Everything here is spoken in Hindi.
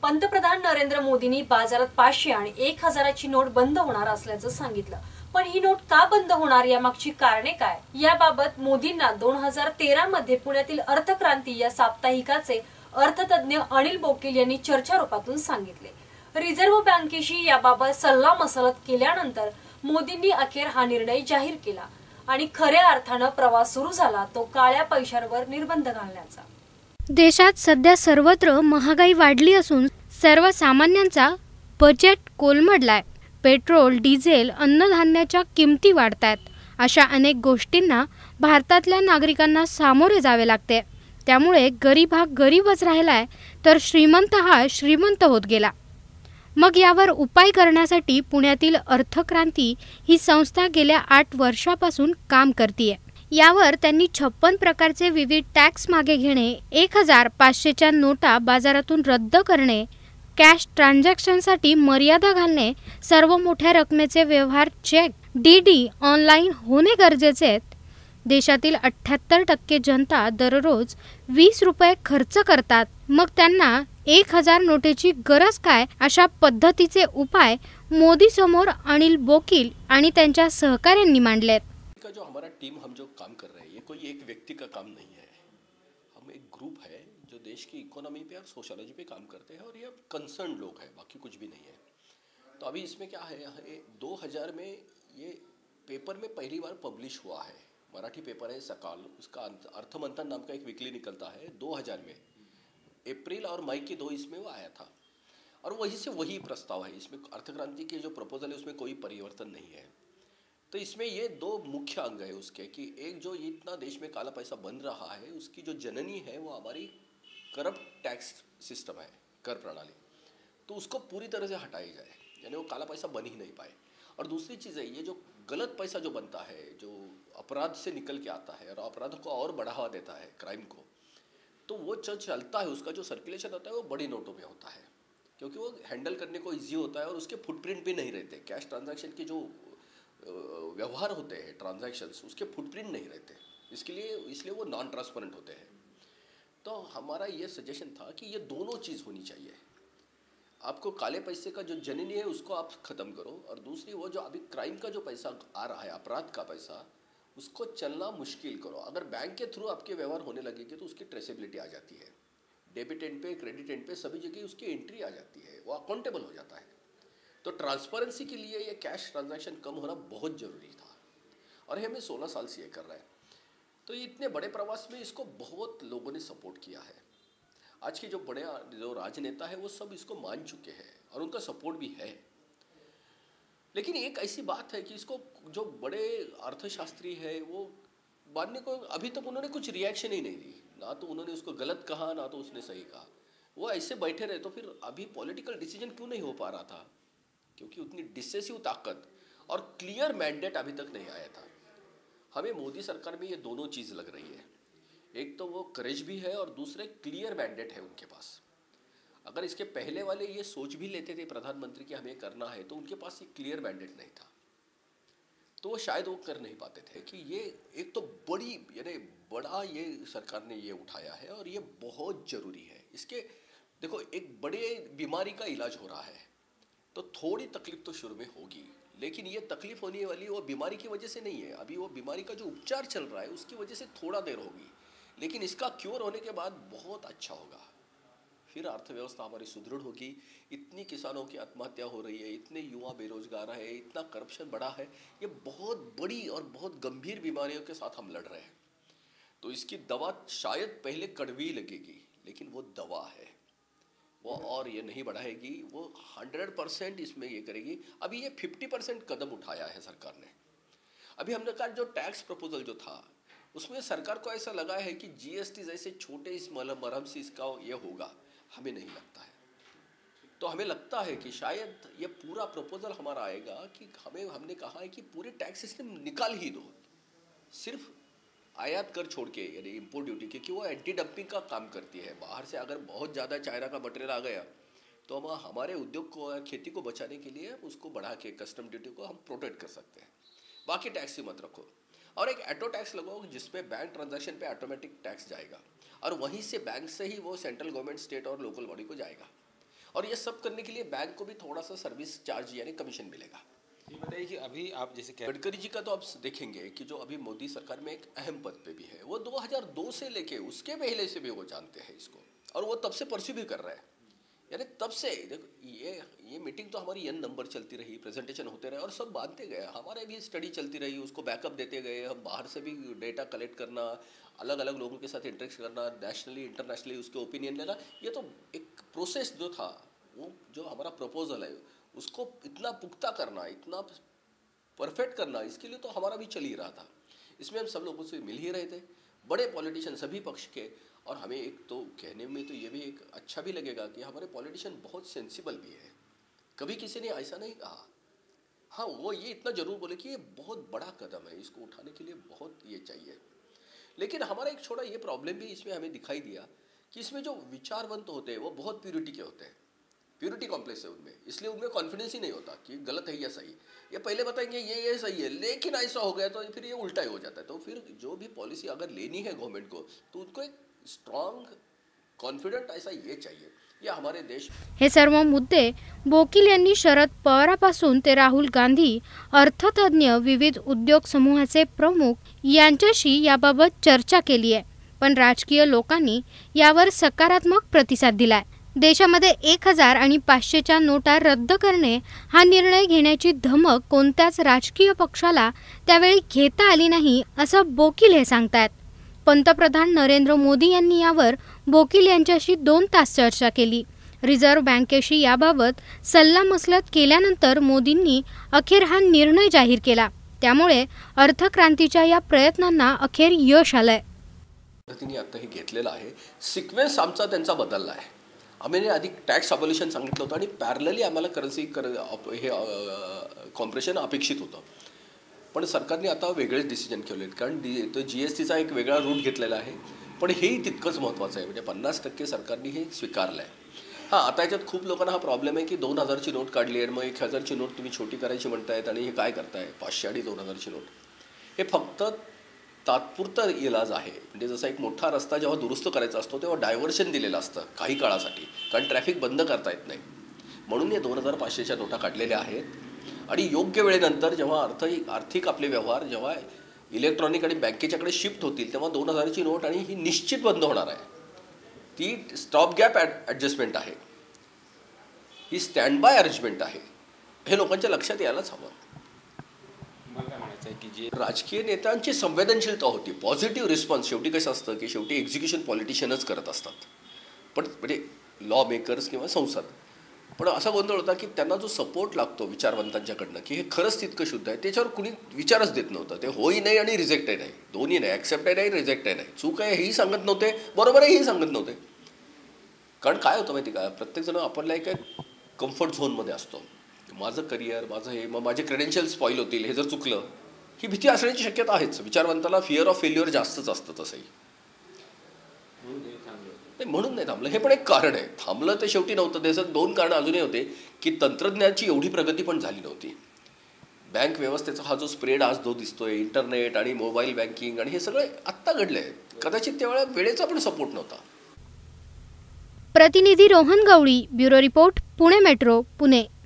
पंतप्रधान नरेंद्र मोदींनी बाजारात 500 आणि 1000ची नोट बंद होणार असल्याचं सांगितलं। पण ही नोट का बंद होणार यामागची कारणे काय, याबाबत मोदींना 2013 मध्ये पुण्यातील अर्थक्रांती या साप्ताहिकाचे अर्थतज्ञ अनिल बोकील यांनी चर्चा रूपातून सांगितले। रिझर्व्ह बँकेशी याबाबत सल्लामसलत केल्यानंतर मोदींनी अखेर हा निर्णय जाहीर केला आणि खऱ्या अर्थानं प्रवास सुरू झाला तो काळ्या पैशांवर निर्बंध घालण्याचा। देशात सध्या सर्वत्र महागाई वाढली असून सर्वसामान्यांचा बजेट कोलमडलाय। पेट्रोल, डिझेल, अन्नधान्याच्या किमती वाढतात। अशा अनेक गोष्टींना भारतातल्या नागरिकांना सामोरे जावे लागते। त्यामुळे गरीब हा गरीबच राहिलाय तर श्रीमंत हा श्रीमंत होत गेला। मग यावर उपाय करण्यासाठी पुण्यातील अर्थक्रांती ही संस्था गेल्या 8 वर्षापासून काम करते। यावर त्यांनी 56 प्रकारचे विविध टॅक्स मागे घेणे, 1500च्या नोटा बाजारातून रद्द करणे, कॅश ट्रान्झॅक्शनसाठी मर्यादा घालणे, सर्व मोठ्या रकमेचे व्यवहार चेक, डीडी ऑनलाईन होणे गरजेचे आहेत। देशातील 78% जनता दररोज 20 रुपये खर्च करतात। मग त्यांना 1000 नोटेची गरज काय? अशा पद्धतीचे उपाय मोदी समोर अनिल बोकील आणि त्यांच्या सहकाऱ्यांनी मांडलेत। का जो हमारा टीम हम जो काम कर रहे हैं ये कोई एक व्यक्ति का काम नहीं है। हम एक ग्रुप है जो देश की इकोनॉमी पे और सोशोलॉजी पे काम करते हैं और ये कंसर्न लोग हैं, बाकी कुछ भी नहीं है। तो अभी इसमें क्या है, 2000 में ये पेपर में पहली बार पब्लिश हुआ है। मराठी पेपर है सकाल, उसका अर्थमंथन नाम का एक वीकली निकलता है। 2000 में अप्रैल और मई के 2 इसमें वो आया था और वहीं से वही प्रस्ताव है। इसमें अर्थक्रांति के जो प्रपोजल है उसमें कोई परिवर्तन नहीं है। तो इसमें ये 2 मुख्य अंग है उसके कि एक जो इतना देश में काला पैसा बन रहा है उसकी जो जननी है वो हमारी करप्ट टैक्स सिस्टम है, कर प्रणाली, तो उसको पूरी तरह से हटाई जाए, यानी वो काला पैसा बन ही नहीं पाए। और दूसरी चीज़ है ये जो गलत पैसा जो बनता है, जो अपराध से निकल के आता है और अपराध को और बढ़ावा देता है, क्राइम को, तो वो जो चलता है उसका जो सर्कुलेशन होता है वो बड़ी नोटों में होता है क्योंकि वो हैंडल करने को ईजी होता है और उसके फुटप्रिंट भी नहीं रहते। कैश ट्रांजैक्शन के जो व्यवहार होते हैं, ट्रांजैक्शंस, उसके फुटप्रिंट नहीं रहते, इसलिए वो नॉन ट्रांसपेरेंट होते हैं। तो हमारा ये सजेशन था कि ये दोनों चीज़ होनी चाहिए। आपको काले पैसे का जो जननी है उसको आप ख़त्म करो और दूसरी वो जो अभी क्राइम का जो पैसा आ रहा है, अपराध का पैसा, उसको चलना मुश्किल करो। अगर बैंक के थ्रू आपके व्यवहार होने लगेंगे तो उसकी ट्रेसेबिलिटी आ जाती है, डेबिट एंड पे, क्रेडिट एंड पे सभी जगह उसकी एंट्री आ जाती है, वो अकाउंटेबल हो जाता है। तो ट्रांसपेरेंसी के लिए ये कैश ट्रांजैक्शन कम होना बहुत ज़रूरी था और हमें 16 साल से ये कर रहा है। तो इतने बड़े प्रवास में इसको बहुत लोगों ने सपोर्ट किया है। आज के जो बड़े जो राजनेता है वो सब इसको मान चुके हैं और उनका सपोर्ट भी है। लेकिन एक ऐसी बात है कि इसको जो बड़े अर्थशास्त्री है वो मानने को अभी तक उन्होंने कुछ रिएक्शन ही नहीं दी, ना तो उन्होंने उसको गलत कहा ना तो उसने सही कहा। वो ऐसे बैठे रहे। तो फिर अभी पॉलिटिकल डिसीजन क्यों नहीं हो पा रहा था? क्योंकि उतनी डिसेसिव ताकत और क्लियर मैंडेट अभी तक नहीं आया था। हमें मोदी सरकार में ये दोनों चीज़ लग रही है, एक तो वो करेज भी है और दूसरे क्लियर मैंडेट है उनके पास। अगर इसके पहले वाले ये सोच भी लेते थे प्रधानमंत्री कि हमें करना है तो उनके पास ये क्लियर मैंडेट नहीं था, तो वो शायद वो कर नहीं पाते थे कि ये एक तो बड़ी यानी बड़ा ये सरकार ने ये उठाया है और ये बहुत ज़रूरी है। इसके देखो एक बड़े बीमारी का इलाज हो रहा है तो थोड़ी तकलीफ तो शुरू में होगी, लेकिन ये तकलीफ होने वाली वो बीमारी की वजह से नहीं है। अभी वो बीमारी का जो उपचार चल रहा है उसकी वजह से थोड़ा देर होगी, लेकिन इसका क्योर होने के बाद बहुत अच्छा होगा। फिर अर्थव्यवस्था हमारी सुदृढ़ होगी। इतनी किसानों की आत्महत्या हो रही है, इतने युवा बेरोजगार है, इतना करप्शन बढ़ा है, ये बहुत बड़ी और बहुत गंभीर बीमारियों के साथ हम लड़ रहे हैं। तो इसकी दवा शायद पहले कड़वी लगेगी, लेकिन वो दवा है, वो और ये नहीं बढ़ाएगी, वो 100% इसमें ये करेगी। अभी ये 50% कदम उठाया है सरकार ने। अभी हमने कहा जो टैक्स प्रपोजल जो था उसमें सरकार को ऐसा लगा है कि जीएसटी जैसे छोटे इस मरहम से इसका ये होगा, हमें नहीं लगता है। तो हमें लगता है कि शायद ये पूरा प्रपोजल हमारा आएगा कि हमने कहा है कि पूरे टैक्स सिस्टम निकाल ही दो, सिर्फ आयात कर छोड़ के, यानी इम्पोर्ट ड्यूटी, क्योंकि वो एंटी डंपिंग का काम करती है। बाहर से अगर बहुत ज़्यादा चाइना का मटेरियल आ गया तो हम हमारे उद्योग को, खेती को बचाने के लिए उसको बढ़ा के कस्टम ड्यूटी को हम प्रोटेक्ट कर सकते हैं। बाकी टैक्स ही मत रखो और एक ऑटो टैक्स लगाओ जिसमें बैंक ट्रांजैक्शन पे ऑटोमेटिक टैक्स जाएगा और वहीं से बैंक से ही वो सेंट्रल गवर्नमेंट, स्टेट और लोकल बॉडी को जाएगा और ये सब करने के लिए बैंक को भी थोड़ा सा सर्विस चार्ज यानी कमीशन मिलेगा। ये बताइए कि अभी आप जैसे गडकरी जी का तो आप देखेंगे कि जो अभी मोदी सरकार में एक अहम पद पे भी है, वो 2002 से लेके उसके पहले से भी वो जानते हैं इसको, और वो तब से परस्यू भी कर रहे हैं। यानी तब से देखो ये मीटिंग तो हमारी n नंबर चलती रही, प्रेजेंटेशन होते रहे और सब बांधते गए, हमारे भी स्टडी चलती रही, उसको बैकअप देते गए, हम बाहर से भी डेटा कलेक्ट करना, अलग अलग लोगों के साथ इंटरेक्ट करना, नेशनली इंटरनेशनली उसके ओपिनियन लेना, ये तो एक प्रोसेस जो था, वो जो हमारा प्रपोजल है उसको इतना पुख्ता करना, इतना परफेक्ट करना, इसके लिए तो हमारा भी चल ही रहा था। इसमें हम सब लोगों से मिल ही रहे थे, बड़े पॉलिटिशियन सभी पक्ष के, और हमें एक तो कहने में तो ये भी एक अच्छा भी लगेगा कि हमारे पॉलिटिशियन बहुत सेंसिबल भी है। कभी किसी ने ऐसा नहीं कहा, हाँ वो ये इतना जरूर बोले कि ये बहुत बड़ा कदम है, इसको उठाने के लिए बहुत ये चाहिए। लेकिन हमारा एक छोटा ये प्रॉब्लम भी इसमें हमें दिखाई दिया कि इसमें जो विचारवंत होते हैं वो बहुत प्योरिटी के होते हैं, प्योरिटी कॉम्प्लेक्स है उनमें, इसलिए उनमें कॉन्फिडेंस ही नहीं होता कि गलत है या सही। ये पहले बताएंगे ये सही है, लेकिन ऐसा हो गया तो फिर ये उल्टा ही हो जाता है। तो फिर जो भी पॉलिसी अगर लेनी है गवर्नमेंट को, तो उनको एक स्ट्रॉन्ग कॉन्फिडेंट ऐसा ये चाहिए, या हमारे देश। हे सर्व मुद्दे बोकील यांनी शरद पवारापासून ते राहुल गांधी, अर्थतज्ञ, विविध उद्योग समूहाचे प्रमुख यांच्याशी याबाबत चर्चा केली आहे, पण राजकीय लोकांनी यावर सकारात्मक प्रतिसाद दिलाय। देशामध्ये 1000 आणि 500च्या नोटा रद्द करणे हा निर्णय घेण्याची धमक कोणत्याच राजकीय पक्षाला त्यावेळी घेता आली नाही, असं बोकील हे सांगतात। पंतप्रधान नरेंद्र मोदी यांनी यावर बोकील यांच्याशी 2 तास चर्चा केली। रिझर्व्ह बँकेशी याबाबत सल्लामसलत केल्यानंतर मोदींनी अखेर हा निर्णय जाहीर केला। त्यामुळे अर्थक्रांतीच्या या प्रयत्नांना अखेर यश आलंय। पद्धतीने आता हे घेतलेलं आहे, सिक्वेन्स आमचा त्यांचा बदलला आहे। आम्ही आधी टॅक्स अबॉलिशन सांगितलं होतं आणि पॅरलली आम्हाला हे कॉम्प्रेशन अपेक्षित होतं, पण सरकारने आता वेगळेच डिसिजन केले आहेत, कारण तो GSTचा एक वेगळा रूट घेतलेला आहे, पण हेही तितकंच महत्त्वाचं आहे, म्हणजे 50% सरकारने हे स्वीकारलं आहे। हां, आता याच्यात खूप लोकांना हा प्रॉब्लेम आहे की 2000ची नोट काढली आहे, मग 1000ची नोट तुम्ही छोटी करायची म्हणतायत आणि हे काय करताय, 500 आणि 2000ची नोट, हे फक्त तात्पुरता इलाज आहे। म्हणजे जसा एक मोठा रस्ता जेव्हा दुरुस्त करायचा असतो तेव्हा डायव्हर्शन दिलेलं असतं काही काळासाठी, कारण ट्रॅफिक बंद करता येत नाही, म्हणून हे 2500च्या नोटा काढलेल्या आहेत। आणि योग्य वेळेनंतर जेव्हा आर्थिक आपले व्यवहार जेव्हा इलेक्ट्रॉनिक आणि बँकेच्याकडे शिफ्ट होतील, तेव्हा 2000ची नोट आणि ही निश्चित बंद होणार आहे। ती स्टॉप गॅप ॲडजस्टमेंट आहे, ही स्टँड बाय अरेंजमेंट आहे, हे लोकांच्या लक्षात यायलाच हवं। की जे राजकीय नेत्यांची संवेदनशीलता होती, पॉझिटिव्ह रिस्पॉन्स, शेवटी कसं असतं की शेवटी एक्झिक्युशन पॉलिटिशियनच करत असतात, पण म्हणजे लॉ मेकर्स किंवा संसद, पण असा गोंधळ होता की त्यांना जो सपोर्ट लागतो विचारवंतांच्याकडनं की हे खरंच तितकं शुद्ध आहे, त्याच्यावर कुणी विचारच देत नव्हतं। ते होई नाही आणि रिजेक्टही नाही, दोन्ही नाही, ॲक्सेप्टही नाही, रिजेक्टही नाही, चूक आहे हेही सांगत नव्हते, बरोबर आहे हेही सांगत नव्हते। कारण काय होतं माहिती का, प्रत्येकजण आपल्याला एक कम्फर्ट झोनमध्ये असतो, माझं करिअर, माझं हे, मग माझे क्रेडेन्शियल स्पॉईल होतील, हे जर चुकलं, ही भीती असण्याची शक्यता आहेच। विचारवंताला फिअर ऑफ फेल्युअर जास्तच असतं तसंही, म्हणून नाही थांबलं, हे पण एक कारण आहे। थांबलं ते शेवटी नव्हतं, त्याचं 2 कारणं अजूनही होते की तंत्रज्ञानाची एवढी प्रगती पण झाली नव्हती। बँक व्यवस्थेचा हा जो स्प्रेड आज जो दिसतोय, इंटरनेट आणि मोबाईल बँकिंग आणि हे सगळे आत्ता घडले आहे, कदाचित त्यावेळेला वेळेचा पण सपोर्ट नव्हता। प्रतिनिधी Rohan Gawali, bureau report, Pune metro, Pune.